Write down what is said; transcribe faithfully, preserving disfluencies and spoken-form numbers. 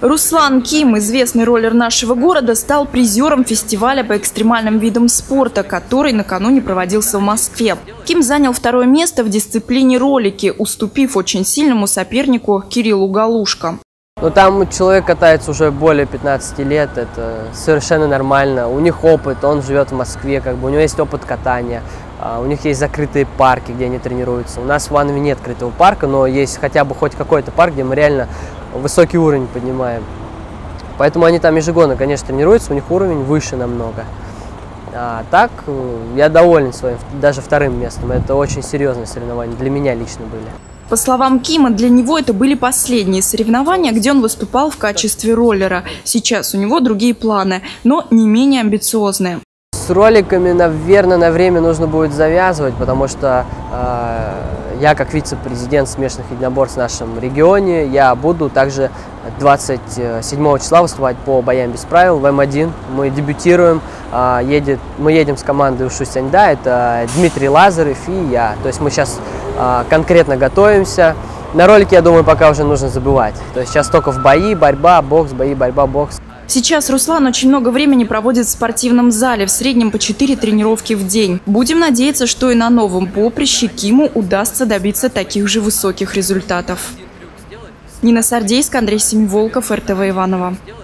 Руслан Ким, известный роллер нашего города, стал призером фестиваля по экстремальным видам спорта, который накануне проводился в Москве. Ким занял второе место в дисциплине ролики, уступив очень сильному сопернику Кириллу Галушко. Ну, там человек катается уже более пятнадцати лет, это совершенно нормально. У них опыт, он живет в Москве, как бы у него есть опыт катания. У них есть закрытые парки, где они тренируются. У нас в Иванове нет открытого парка, но есть хотя бы хоть какой-то парк, где мы реально высокий уровень поднимаем. Поэтому они там ежегодно, конечно, тренируются, у них уровень выше намного. А так, я доволен своим, даже вторым местом. Это очень серьезные соревнования, для меня лично были. По словам Кима, для него это были последние соревнования, где он выступал в качестве роллера. Сейчас у него другие планы, но не менее амбициозные. С роликами, наверное, на время нужно будет завязывать, потому что э, я, как вице-президент смешанных единоборств в нашем регионе, я буду также двадцать седьмого числа выступать по боям без правил в эм один. Мы дебютируем, э, едет, мы едем с командой Ушу Сяньда, это Дмитрий Лазарев и я. То есть мы сейчас э, конкретно готовимся. На ролики, я думаю, пока уже нужно забывать. То есть сейчас только в бои, борьба, бокс, бои, борьба, бокс. Сейчас Руслан очень много времени проводит в спортивном зале, в среднем по четыре тренировки в день. Будем надеяться, что и на новом поприще Киму удастся добиться таких же высоких результатов. Нина Сардейская, Андрей Семиволков, эр тэ вэ Иваново.